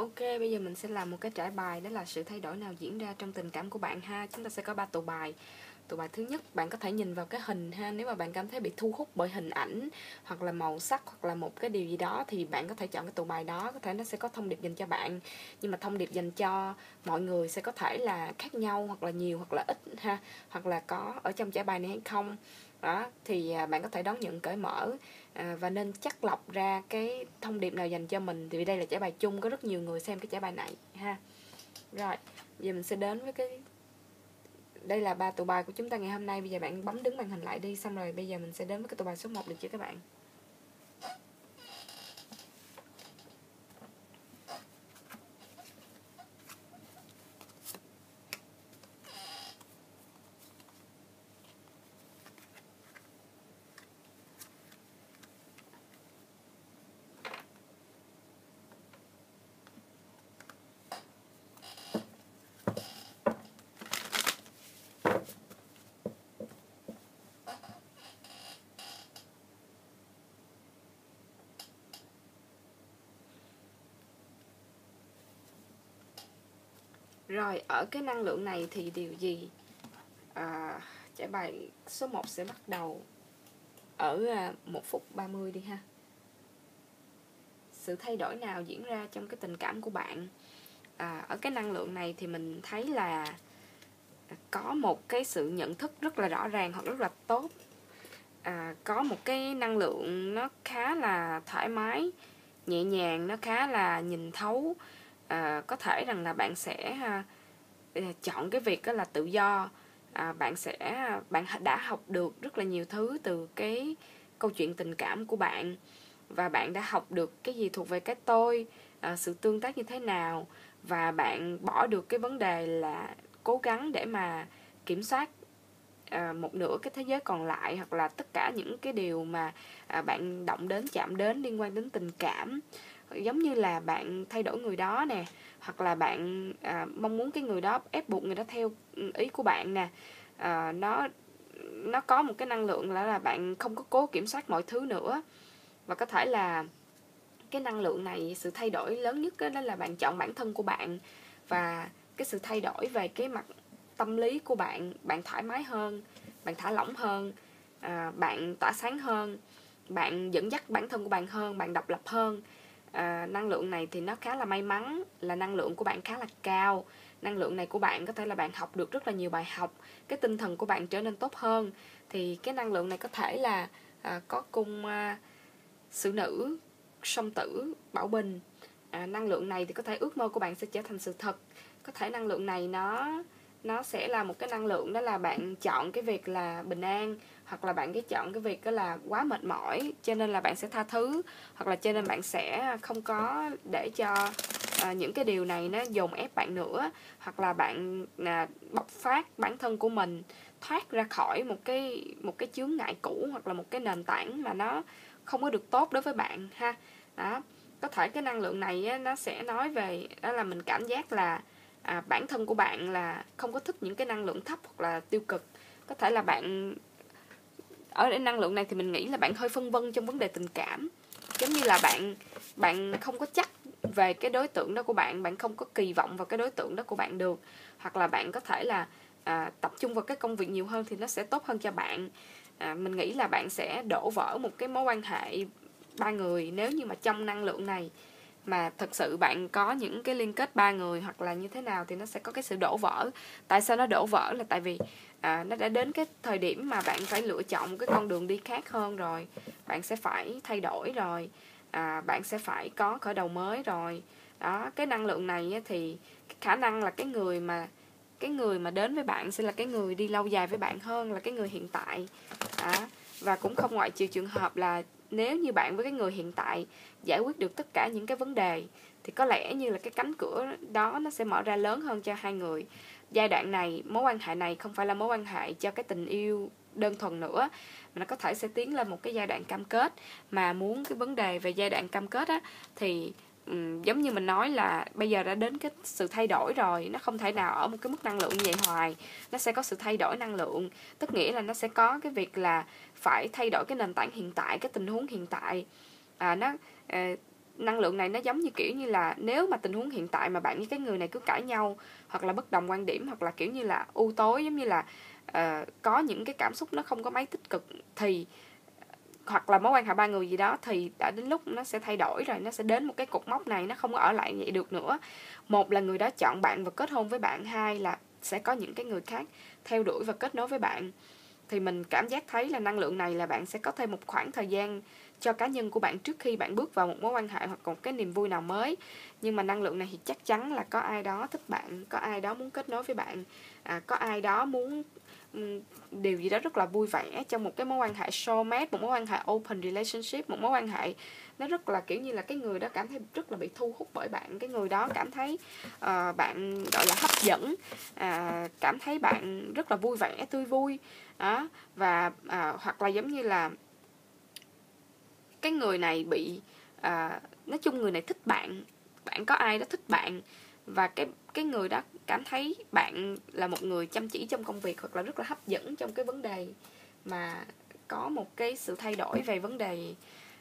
Ok, bây giờ mình sẽ làm một cái trải bài, đó là sự thay đổi nào diễn ra trong tình cảm của bạn ha. Chúng ta sẽ có 3 tụ bài. Tụ bài thứ nhất, bạn có thể nhìn vào cái hình ha. Nếu mà bạn cảm thấy bị thu hút bởi hình ảnh hoặc là màu sắc hoặc là một cái điều gì đó thì bạn có thể chọn cái tụ bài đó. Có thể nó sẽ có thông điệp dành cho bạn, nhưng mà thông điệp dành cho mọi người sẽ có thể là khác nhau, hoặc là nhiều hoặc là ít ha, hoặc là có ở trong trải bài này hay không. Đó, thì bạn có thể đón nhận cởi mở và nên chắt lọc ra cái thông điệp nào dành cho mình, thì vì đây là trải bài chung, có rất nhiều người xem cái trải bài này ha. Rồi, giờ mình sẽ đến với đây là 3 tụ bài của chúng ta ngày hôm nay. Bây giờ bạn bấm đứng màn hình lại đi, xong rồi bây giờ mình sẽ đến với cái tụ bài số 1 được chưa các bạn? Rồi, ở cái năng lượng này thì điều gì? Trải bài số 1 sẽ bắt đầu ở 1 phút 30 đi ha. Sự thay đổi nào diễn ra trong cái tình cảm của bạn? Ở cái năng lượng này thì mình thấy là có một cái sự nhận thức rất là rõ ràng hoặc rất là tốt. Có một cái năng lượng nó khá là thoải mái, nhẹ nhàng, nó khá là nhìn thấu. Có thể rằng là bạn sẽ chọn cái việc đó là tự do. Bạn đã học được rất là nhiều thứ từ cái câu chuyện tình cảm của bạn, và bạn đã học được cái gì thuộc về cái tôi, sự tương tác như thế nào, và bạn bỏ được cái vấn đề là cố gắng để mà kiểm soát một nửa cái thế giới còn lại, hoặc là tất cả những cái điều mà bạn động đến, chạm đến liên quan đến tình cảm, giống như là bạn thay đổi người đó nè, hoặc là bạn mong muốn cái người đó, ép buộc người đó theo ý của bạn nè. Nó có một cái năng lượng là bạn không có cố kiểm soát mọi thứ nữa. Và có thể là cái năng lượng này, sự thay đổi lớn nhất đó là bạn chọn bản thân của bạn, và cái sự thay đổi về cái mặt tâm lý của bạn. Bạn thoải mái hơn, bạn thả lỏng hơn, bạn tỏa sáng hơn, bạn dẫn dắt bản thân của bạn hơn, bạn độc lập hơn. Năng lượng này thì nó khá là may mắn, là năng lượng của bạn khá là cao. Năng lượng này của bạn có thể là bạn học được rất là nhiều bài học, cái tinh thần của bạn trở nên tốt hơn. Thì cái năng lượng này có thể là có cung xử nữ, song tử, bảo bình. Năng lượng này thì có thể ước mơ của bạn sẽ trở thành sự thật. Có thể năng lượng này nó sẽ là một cái năng lượng, đó là bạn chọn cái việc là bình an, hoặc là bạn chọn cái việc đó là quá mệt mỏi, cho nên là bạn sẽ tha thứ, hoặc là cho nên bạn sẽ không có để cho những cái điều này nó dồn ép bạn nữa, hoặc là bạn bộc phát bản thân của mình, thoát ra khỏi một cái chướng ngại cũ, hoặc là một cái nền tảng mà nó không có được tốt đối với bạn ha. Đó, có thể cái năng lượng này á, nó sẽ nói về đó là mình cảm giác là bản thân của bạn là không có thích những cái năng lượng thấp hoặc là tiêu cực. Có thể là bạn ở cái năng lượng này thì mình nghĩ là bạn hơi phân vân trong vấn đề tình cảm, giống như là bạn không có chắc về cái đối tượng đó của bạn, bạn không có kỳ vọng vào cái đối tượng đó của bạn được, hoặc là bạn có thể là tập trung vào cái công việc nhiều hơn thì nó sẽ tốt hơn cho bạn. Mình nghĩ là bạn sẽ đổ vỡ một cái mối quan hệ 3 người nếu như mà trong năng lượng này mà thật sự bạn có những cái liên kết 3 người, hoặc là như thế nào thì nó sẽ có cái sự đổ vỡ. Tại sao nó đổ vỡ? Là tại vì nó đã đến cái thời điểm mà bạn phải lựa chọn một cái con đường đi khác hơn rồi, bạn sẽ phải thay đổi rồi, bạn sẽ phải có khởi đầu mới rồi. Đó, cái năng lượng này thì khả năng là cái người mà đến với bạn sẽ là cái người đi lâu dài với bạn hơn là cái người hiện tại. Và cũng không ngoại trừ trường hợp là nếu như bạn với cái người hiện tại giải quyết được tất cả những cái vấn đề thì có lẽ như là cái cánh cửa đó nó sẽ mở ra lớn hơn cho hai người. Giai đoạn này, mối quan hệ này không phải là mối quan hệ cho cái tình yêu đơn thuần nữa, mà nó có thể sẽ tiến lên một cái giai đoạn cam kết. Mà muốn cái vấn đề về giai đoạn cam kết á thì giống như mình nói là bây giờ đã đến cái sự thay đổi rồi, nó không thể nào ở một cái mức năng lượng như vậy hoài, nó sẽ có sự thay đổi năng lượng, tức nghĩa là nó sẽ có cái việc là phải thay đổi cái nền tảng hiện tại, cái tình huống hiện tại. năng lượng này nó giống như kiểu như là nếu mà tình huống hiện tại mà bạn với cái người này cứ cãi nhau, hoặc là bất đồng quan điểm, hoặc là kiểu như là u tối, giống như là có những cái cảm xúc nó không có mấy tích cực, thì hoặc là mối quan hệ ba người gì đó, thì đã đến lúc nó sẽ thay đổi rồi, nó sẽ đến một cái cột mốc này, nó không có ở lại vậy được nữa. Một là người đó chọn bạn và kết hôn với bạn, hai là sẽ có những cái người khác theo đuổi và kết nối với bạn. Thì mình cảm giác thấy là năng lượng này là bạn sẽ có thêm một khoảng thời gian cho cá nhân của bạn trước khi bạn bước vào một mối quan hệ hoặc một cái niềm vui nào mới. Nhưng mà năng lượng này thì chắc chắn là có ai đó thích bạn, có ai đó muốn kết nối với bạn, có ai đó muốn điều gì đó rất là vui vẻ trong một cái mối quan hệ soulmate, một mối quan hệ open relationship, một mối quan hệ nó rất là kiểu như là cái người đó cảm thấy rất là bị thu hút bởi bạn, cái người đó cảm thấy bạn gọi là hấp dẫn, cảm thấy bạn rất là vui vẻ, tươi vui đó. Và hoặc là giống như là cái người này bị nói chung người này thích bạn, bạn có ai đó thích bạn, và cái người đó cảm thấy bạn là một người chăm chỉ trong công việc, hoặc là rất là hấp dẫn trong cái vấn đề mà có một cái sự thay đổi về vấn đề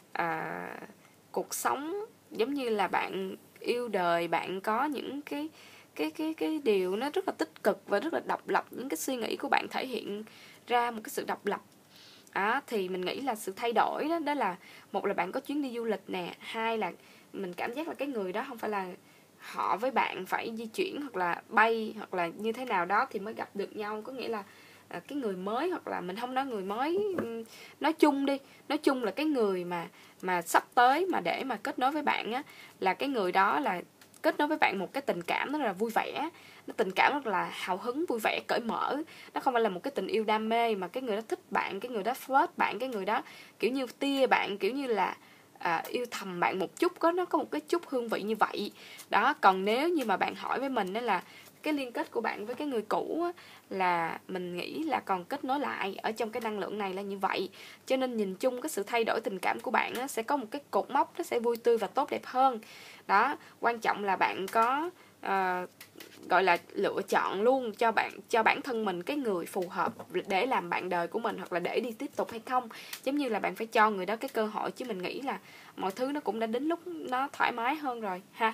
cuộc sống, giống như là bạn yêu đời, bạn có những cái điều nó rất là tích cực và rất là độc lập, những cái suy nghĩ của bạn thể hiện ra một cái sự độc lập. Thì mình nghĩ là sự thay đổi đó là một là bạn có chuyến đi du lịch nè, hai là mình cảm giác là cái người đó không phải là họ với bạn phải di chuyển hoặc là bay hoặc là như thế nào đó thì mới gặp được nhau, có nghĩa là cái người mới, hoặc là mình không nói người mới, nói chung đi, nói chung là cái người mà sắp tới mà để mà kết nối với bạn á, là cái người đó là kết nối với bạn một cái tình cảm rất là vui vẻ, nó tình cảm rất là hào hứng, vui vẻ, cởi mở. Nó không phải là một cái tình yêu đam mê, mà cái người đó thích bạn, cái người đó flirt bạn, cái người đó kiểu như tia bạn, kiểu như là yêu thầm bạn một chút, nó có một cái chút hương vị như vậy đó. Còn nếu như mà bạn hỏi với mình đó là cái liên kết của bạn với cái người cũ á, là mình nghĩ là còn kết nối lại ở trong cái năng lượng này là như vậy. Cho nên nhìn chung cái sự thay đổi tình cảm của bạn á, sẽ có một cái cột mốc, nó sẽ vui tươi và tốt đẹp hơn đó. Quan trọng là bạn có gọi là lựa chọn luôn cho bản thân mình cái người phù hợp để làm bạn đời của mình, hoặc là để đi tiếp tục hay không. Giống như là bạn phải cho người đó cái cơ hội, chứ mình nghĩ là mọi thứ nó cũng đã đến lúc nó thoải mái hơn rồi ha.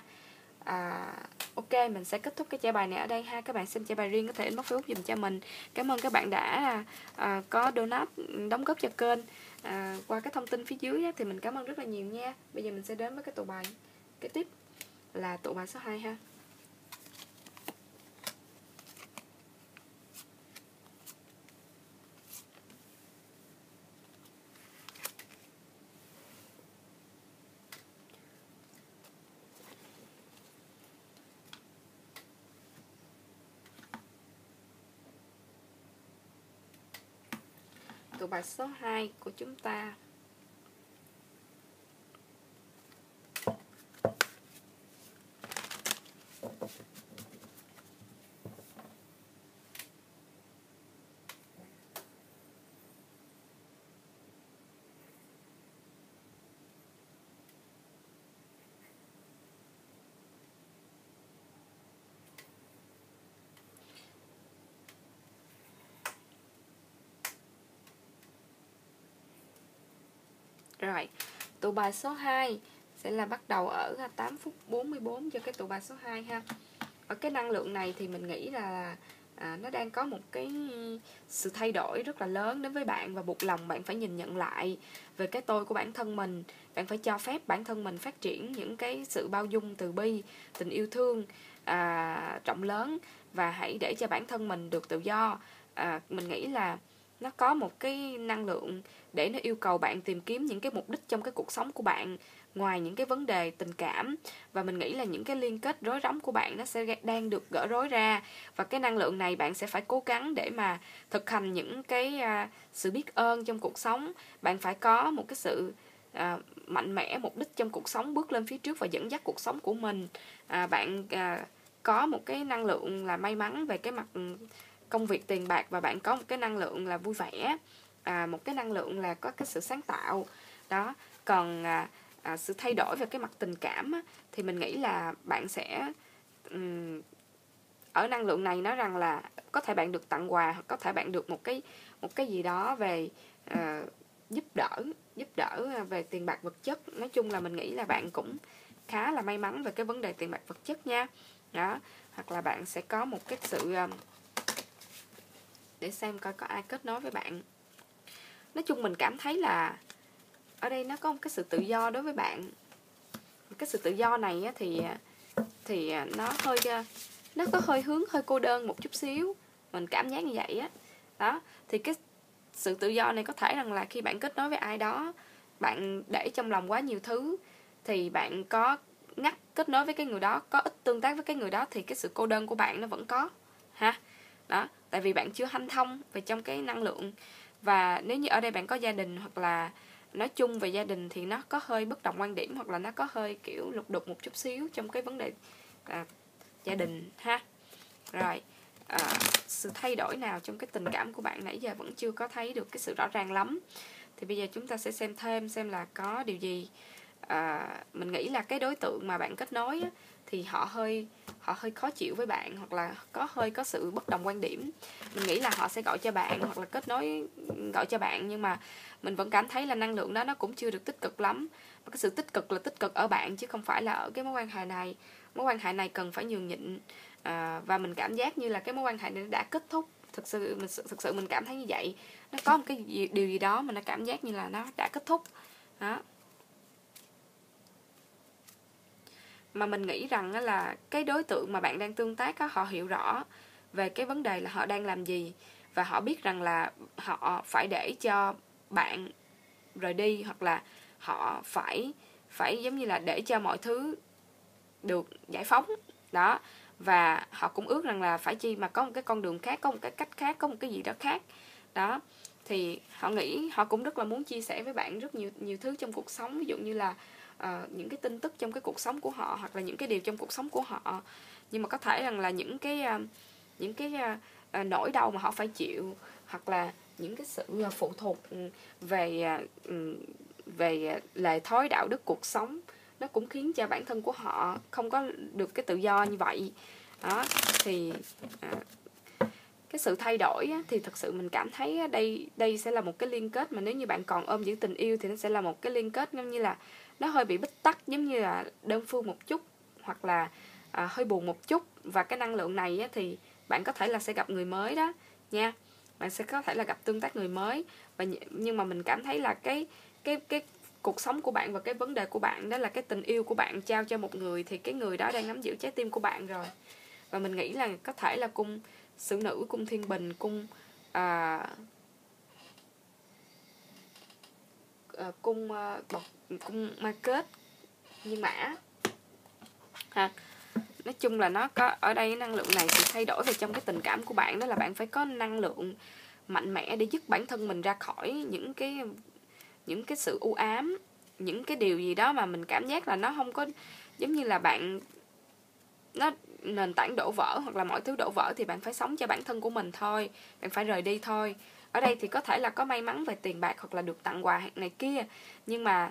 Ok, mình sẽ kết thúc cái trải bài này ở đây ha. Các bạn xem trải bài riêng có thể inbox Facebook dùm cho mình. Cảm ơn các bạn đã có donate, đóng góp cho kênh qua cái thông tin phía dưới á, thì mình cảm ơn rất là nhiều nha. Bây giờ mình sẽ đến với cái tụ bài kế tiếp là tụ bài số 2 ha. Tụ bài số 2 của chúng ta rồi. Tụ bài số 2 sẽ là bắt đầu ở 8 phút 44 cho cái tụ bài số 2 ha. Ở cái năng lượng này thì mình nghĩ là nó đang có một cái sự thay đổi rất là lớn đến với bạn, và buộc lòng bạn phải nhìn nhận lại về cái tôi của bản thân mình. Bạn phải cho phép bản thân mình phát triển những cái sự bao dung, từ bi, tình yêu thương rộng lớn, và hãy để cho bản thân mình được tự do. Mình nghĩ là nó có một cái năng lượng để nó yêu cầu bạn tìm kiếm những cái mục đích trong cái cuộc sống của bạn, ngoài những cái vấn đề tình cảm. Và mình nghĩ là những cái liên kết rối rắm của bạn nó sẽ đang được gỡ rối ra, và cái năng lượng này bạn sẽ phải cố gắng để mà thực hành những cái sự biết ơn trong cuộc sống. Bạn phải có một cái sự mạnh mẽ, mục đích trong cuộc sống, bước lên phía trước và dẫn dắt cuộc sống của mình. Bạn có một cái năng lượng là may mắn về cái mặt công việc, tiền bạc, và bạn có một cái năng lượng là vui vẻ, một cái năng lượng là có cái sự sáng tạo đó. Còn sự thay đổi về cái mặt tình cảm á, thì mình nghĩ là bạn sẽ ở năng lượng này nói rằng là có thể bạn được tặng quà, hoặc có thể bạn được một cái gì đó về giúp đỡ về tiền bạc vật chất. Nói chung là mình nghĩ là bạn cũng khá là may mắn về cái vấn đề tiền bạc vật chất nha. Đó, hoặc là bạn sẽ có một cái sự, để xem coi có ai kết nối với bạn. Nói chung mình cảm thấy là ở đây nó có một cái sự tự do đối với bạn. Cái sự tự do này thì nó có hơi hướng hơi cô đơn một chút xíu, mình cảm giác như vậy á. Đó, thì cái sự tự do này có thể rằng là khi bạn kết nối với ai đó, bạn để trong lòng quá nhiều thứ, thì bạn có kết nối với cái người đó, có ít tương tác với cái người đó, thì cái sự cô đơn của bạn nó vẫn có ha. Đó, tại vì bạn chưa hanh thông về trong cái năng lượng. Và nếu như ở đây bạn có gia đình, hoặc là nói chung về gia đình, thì nó có hơi bất đồng quan điểm, hoặc là nó có hơi kiểu lục đục một chút xíu trong cái vấn đề gia đình ha. Rồi, sự thay đổi nào trong cái tình cảm của bạn nãy giờ vẫn chưa có thấy được cái sự rõ ràng lắm. Thì bây giờ chúng ta sẽ xem thêm xem là có điều gì. Mình nghĩ là cái đối tượng mà bạn kết nối á, thì họ hơi khó chịu với bạn, hoặc là có sự bất đồng quan điểm. Mình nghĩ là họ sẽ gọi cho bạn, hoặc là kết nối gọi cho bạn, nhưng mà mình vẫn cảm thấy là năng lượng đó nó cũng chưa được tích cực lắm. Và cái sự tích cực là tích cực ở bạn, chứ không phải là ở cái mối quan hệ này. Mối quan hệ này cần phải nhường nhịn, và mình cảm giác như là cái mối quan hệ này đã kết thúc. Thực sự mình cảm thấy như vậy. Nó có một cái điều gì đó mà nó cảm giác như là nó đã kết thúc đó. Mà mình nghĩ rằng là cái đối tượng mà bạn đang tương tác họ hiểu rõ về cái vấn đề là họ đang làm gì, và họ biết rằng là họ phải để cho bạn rời đi, hoặc là họ phải giống như là để cho mọi thứ được giải phóng đó. Và họ cũng ước rằng là phải chi mà có một cái con đường khác, có một cái cách khác, có một cái gì đó khác đó. Thì họ nghĩ họ cũng rất là muốn chia sẻ với bạn rất nhiều thứ trong cuộc sống, ví dụ như là những cái tin tức trong cái cuộc sống của họ, hoặc là những cái điều trong cuộc sống của họ. Nhưng mà có thể rằng là những cái nỗi đau mà họ phải chịu, hoặc là những cái sự phụ thuộc về lề thói đạo đức cuộc sống, nó cũng khiến cho bản thân của họ không có được cái tự do như vậy đó. Thì cái sự thay đổi thì thật sự mình cảm thấy đây sẽ là một cái liên kết mà nếu như bạn còn ôm giữ tình yêu thì nó sẽ là một cái liên kết giống như là nó hơi bị bít tắc, giống như là đơn phương một chút, hoặc là hơi buồn một chút. Và cái năng lượng này thì bạn có thể là sẽ gặp người mới đó nha. Bạn sẽ có thể là gặp tương tác người mới. Nhưng mà mình cảm thấy là cái cuộc sống của bạn và cái vấn đề của bạn đó là cái tình yêu của bạn trao cho một người, thì cái người đó đang nắm giữ trái tim của bạn rồi. Và mình nghĩ là có thể là cung Sử Nữ, cung Thiên Bình, cung cung Ma Kết, Nhiên Mã ha. Nói chung là nó có ở đây năng lượng này thì thay đổi về trong cái tình cảm của bạn, đó là bạn phải có năng lượng mạnh mẽ để giúp bản thân mình ra khỏi những cái sự u ám, những cái điều gì đó mà mình cảm giác là nó không có, giống như là nó nền tảng đổ vỡ, hoặc là mọi thứ đổ vỡ, thì bạn phải sống cho bản thân của mình thôi, bạn phải rời đi thôi. Ở đây thì có thể là có may mắn về tiền bạc, hoặc là được tặng quà này kia, nhưng mà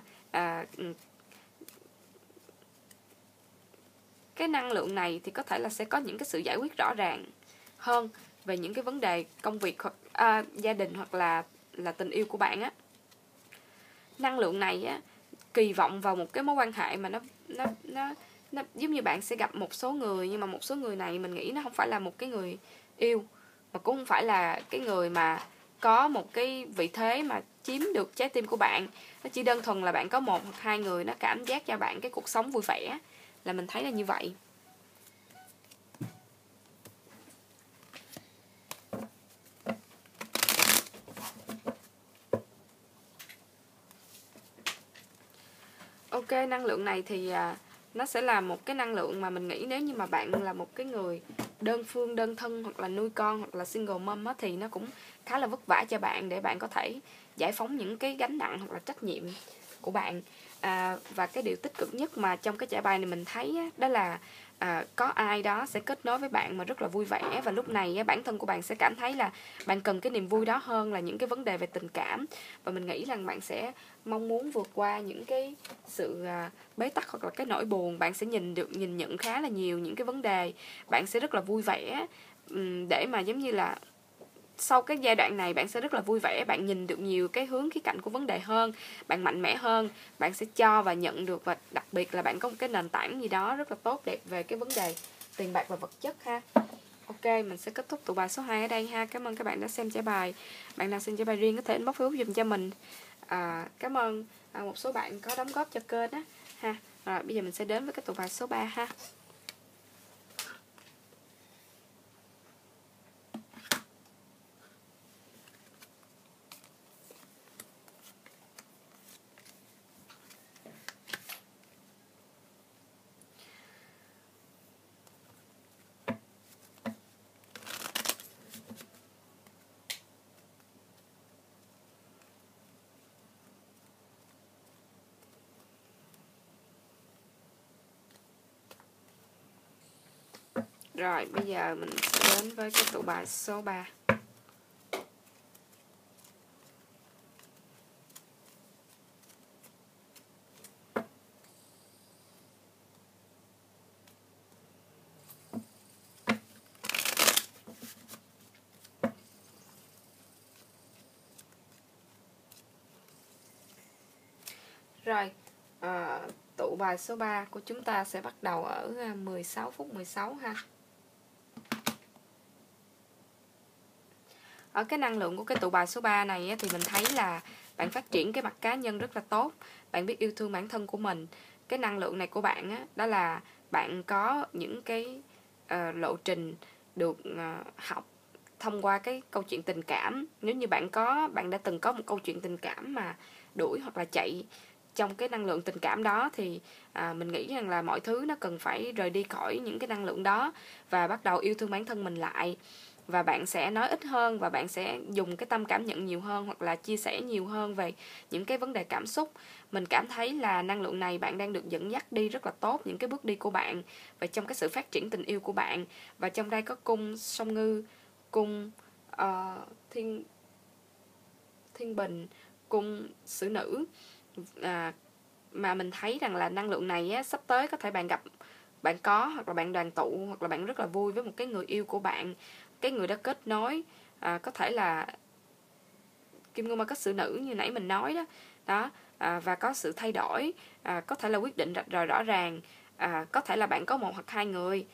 cái năng lượng này thì có thể là sẽ có những cái sự giải quyết rõ ràng hơn về những cái vấn đề công việc, hoặc gia đình, hoặc là tình yêu của bạn á. Năng lượng này á kỳ vọng vào một cái mối quan hệ mà nó giống như bạn sẽ gặp một số người, nhưng mà một số người này mình nghĩ nó không phải là một cái người yêu, mà cũng không phải là cái người mà có một cái vị thế mà chiếm được trái tim của bạn. Nó chỉ đơn thuần là bạn có một hoặc hai người nó cảm giác cho bạn cái cuộc sống vui vẻ, là mình thấy là như vậy. Ok, năng lượng này thì nó sẽ là một cái năng lượng mà mình nghĩ nếu như mà bạn là một cái người đơn phương, đơn thân, hoặc là nuôi con, hoặc là single mom á, thì nó cũng khá là vất vả cho bạn để bạn có thể giải phóng những cái gánh nặng hoặc là trách nhiệm của bạn. Và cái điều tích cực nhất mà trong cái trải bài này mình thấy á, đó là có ai đó sẽ kết nối với bạn mà rất là vui vẻ, và lúc này á, bản thân của bạn sẽ cảm thấy là bạn cần cái niềm vui đó hơn là những cái vấn đề về tình cảm. Và mình nghĩ rằng bạn sẽ mong muốn vượt qua những cái sự bế tắc, hoặc là cái nỗi buồn. Bạn sẽ nhìn nhận khá là nhiều những cái vấn đề. Bạn sẽ rất là vui vẻ để mà giống như là sau cái giai đoạn này bạn sẽ rất là vui vẻ, bạn nhìn được nhiều cái hướng khía cạnh của vấn đề hơn, bạn mạnh mẽ hơn, bạn sẽ cho và nhận được, và đặc biệt là bạn có một cái nền tảng gì đó rất là tốt đẹp về cái vấn đề tiền bạc và vật chất ha. Ok, mình sẽ kết thúc tụ bài số 2 ở đây ha. Cảm ơn các bạn đã xem giải bài. Bạn nào xem giải bài riêng có thể inbox Facebook dùm cho mình. Cảm ơn một số bạn có đóng góp cho kênh á ha. Rồi bây giờ mình sẽ đến với cái tụ bài số 3 ha. Rồi bây giờ mình sẽ đến với cái tụ bài số 3. Rồi, tụ bài số 3 của chúng ta sẽ bắt đầu ở 16 phút 16 ha. Ở cái năng lượng của cái tụ bài số 3 này thì mình thấy là bạn phát triển cái mặt cá nhân rất là tốt. Bạn biết yêu thương bản thân của mình. Cái năng lượng này của bạn đó là bạn có những cái lộ trình được học thông qua cái câu chuyện tình cảm. Nếu như bạn đã từng có một câu chuyện tình cảm mà đuổi hoặc là chạy trong cái năng lượng tình cảm đó, thì mình nghĩ rằng là mọi thứ nó cần phải rời đi khỏi những cái năng lượng đó và bắt đầu yêu thương bản thân mình lại. Và bạn sẽ nói ít hơn, và bạn sẽ dùng cái tâm cảm nhận nhiều hơn, hoặc là chia sẻ nhiều hơn về những cái vấn đề cảm xúc. Mình cảm thấy là năng lượng này bạn đang được dẫn dắt đi rất là tốt những cái bước đi của bạn và trong cái sự phát triển tình yêu của bạn. Và trong đây có cung song ngư, cung thiên bình, cung xử nữ. Mà mình thấy rằng là năng lượng này sắp tới có thể bạn có, hoặc là bạn đoàn tụ, hoặc là bạn rất là vui với một cái người yêu của bạn. Cái người đó kết nối, có thể là kim ngưu ma kết xử nữ như nãy mình nói đó. Và có sự thay đổi, có thể là quyết định rạch ròi rõ ràng, có thể là bạn có một hoặc hai người,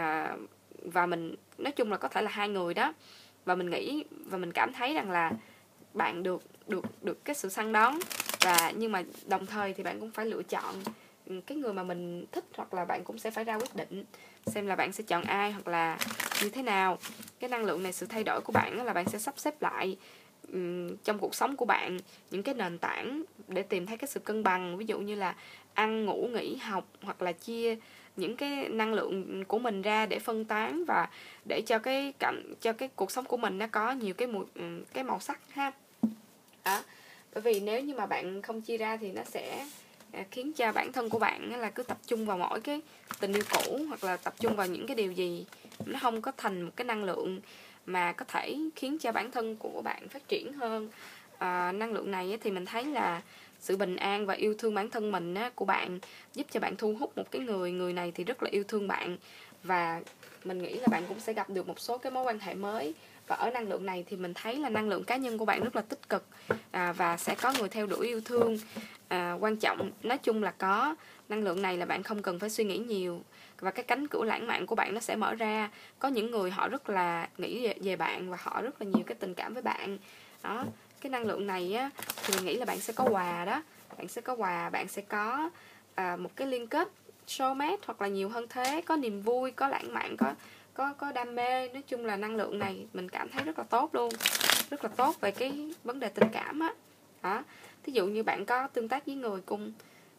và mình nói chung là có thể là hai người đó. Và mình nghĩ và mình cảm thấy rằng là bạn được cái sự săn đón, nhưng mà đồng thời thì bạn cũng phải lựa chọn cái người mà mình thích, hoặc là bạn cũng sẽ phải ra quyết định xem là bạn sẽ chọn ai hoặc là như thế nào. Cái năng lượng này, sự thay đổi của bạn là bạn sẽ sắp xếp lại trong cuộc sống của bạn những cái nền tảng để tìm thấy cái sự cân bằng, ví dụ như là ăn ngủ nghỉ học, hoặc là chia những cái năng lượng của mình ra để phân tán và để cho cái cuộc sống của mình nó có nhiều cái màu sắc ha. Đó. Bởi vì nếu như mà bạn không chia ra thì nó sẽ khiến cho bản thân của bạn là cứ tập trung vào mỗi cái tình yêu cũ, hoặc là tập trung vào những cái điều gì nó không có thành một cái năng lượng mà có thể khiến cho bản thân của bạn phát triển hơn. Năng lượng này thì mình thấy là sự bình an và yêu thương bản thân mình của bạn giúp cho bạn thu hút một cái người này thì rất là yêu thương bạn, và mình nghĩ là bạn cũng sẽ gặp được một số cái mối quan hệ mới. Và ở năng lượng này thì mình thấy là năng lượng cá nhân của bạn rất là tích cực, và sẽ có người theo đuổi yêu thương. Quan trọng nói chung là có năng lượng này là bạn không cần phải suy nghĩ nhiều, và cái cánh cửa lãng mạn của bạn nó sẽ mở ra. Có những người họ rất là nghĩ về bạn và họ rất là nhiều cái tình cảm với bạn đó. Cái năng lượng này thì mình nghĩ là bạn sẽ có quà đó, bạn sẽ có một cái liên kết soulmate hoặc là nhiều hơn thế, có niềm vui, có lãng mạn, có đam mê. Nói chung là năng lượng này mình cảm thấy rất là tốt luôn, rất là tốt về cái vấn đề tình cảm đó. Thí dụ như bạn có tương tác với người cùng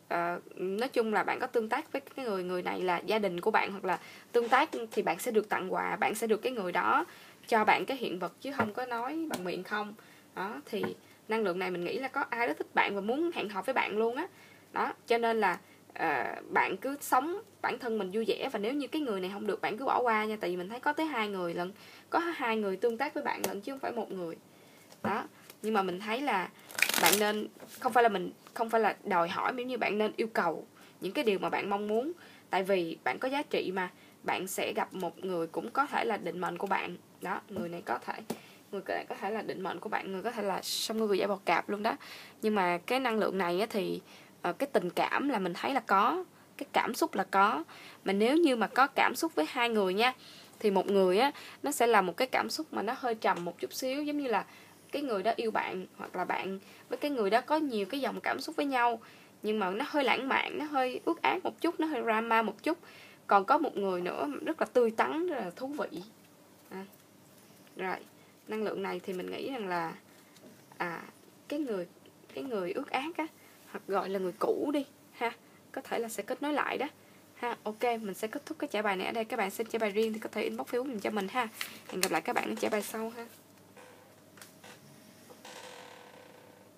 nói chung là bạn có tương tác với cái người này là gia đình của bạn, hoặc là tương tác thì bạn sẽ được tặng quà, bạn sẽ được cái người đó cho bạn cái hiện vật chứ không có nói bằng miệng không đó. Thì năng lượng này mình nghĩ là có ai đó thích bạn và muốn hẹn hò với bạn luôn đó. Cho nên là bạn cứ sống bản thân mình vui vẻ, và nếu như cái người này không được bạn cứ bỏ qua nha, tại vì mình thấy có tới 2 người lận, có 2 người tương tác với bạn lận chứ không phải một người đó. Nhưng mà mình thấy là bạn nên không phải là đòi hỏi, nếu như bạn nên yêu cầu những cái điều mà bạn mong muốn, tại vì bạn có giá trị mà. Bạn sẽ gặp một người cũng có thể là định mệnh của bạn đó, người này có thể người có thể là định mệnh của bạn, người có thể là song ngư, giải bò cạp luôn đó. Nhưng mà cái năng lượng này á, thì cái tình cảm là mình thấy là có, cái cảm xúc là có. Mà nếu như mà có cảm xúc với hai người nha, thì một người á, nó sẽ là một cái cảm xúc mà nó hơi trầm một chút xíu, giống như là cái người đó yêu bạn, hoặc là bạn với cái người đó có nhiều cái dòng cảm xúc với nhau, nhưng mà nó hơi lãng mạn, nó hơi ước ác một chút, nó hơi drama một chút. Còn có một người nữa rất là tươi tắn, rất là thú vị. Rồi, năng lượng này thì mình nghĩ rằng là cái người ước ác á, hoặc gọi là người cũ đi ha, có thể là sẽ kết nối lại đó ha. Ok, mình sẽ kết thúc cái trả bài này ở đây. Các bạn xem trả bài riêng thì có thể inbox Facebook cho mình ha. Hẹn gặp lại các bạn ở trả bài sau ha.